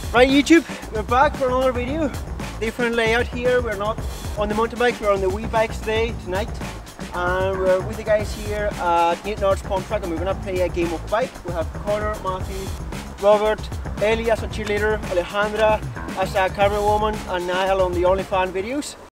Right YouTube, we're back for another video. Different layout here, we're not on the mountain bike, we're on the wee bikes tonight. And we're with the guys here at Newton Arts Pump Track and we're going to play a game of bike. We have Connor, Matthew, Robert, Ellie as a cheerleader, Alejandra as a camera woman and Niall on the OnlyFans videos.